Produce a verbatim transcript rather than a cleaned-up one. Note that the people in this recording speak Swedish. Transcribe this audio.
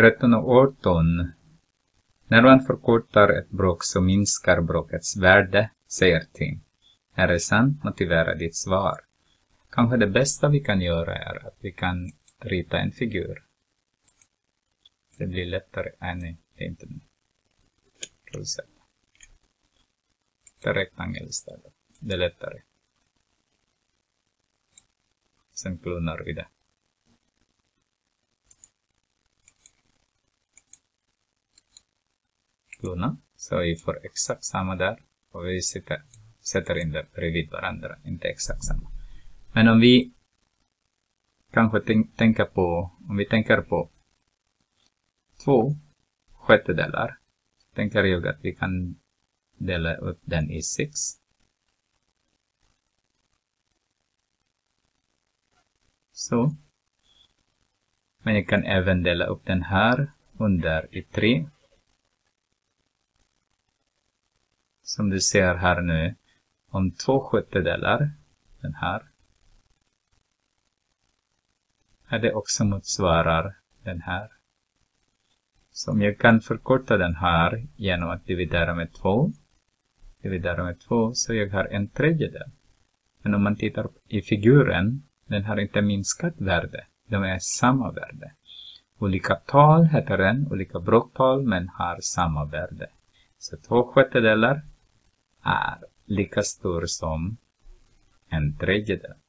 tretton och arton. När man förkortar ett bråk så minskar bråkets värde, säger Tim. Är det sant? Motivera ditt svar. Kanske det bästa vi kan göra är att vi kan rita en figur. Det blir lättare. Nej, nej, det är inte rosett. Det är rektangel istället. Det är lättare. Sen klonar vi det. Klona. Så vi får exakt samma där. Och vi sitter, sätter in det bredvid varandra. Inte exakt samma. Men om vi kanske tänk, tänker på, om vi tänker på två sjättedelar, tänker jag att vi kan dela upp den i sex. Så. Men jag kan även dela upp den här under i tre. Som du ser här nu, om två sjättedelar, den här, är det också motsvarar den här. Så om jag kan förkorta den här genom att dividera med två, dividera med två, så jag har en tredjedel. Men om man tittar i figuren, den har inte minskat värde. De är samma värde. Olika tal heter den, olika bråktal, men har samma värde. Så två sjättedelar är lika stor som en tredjedel.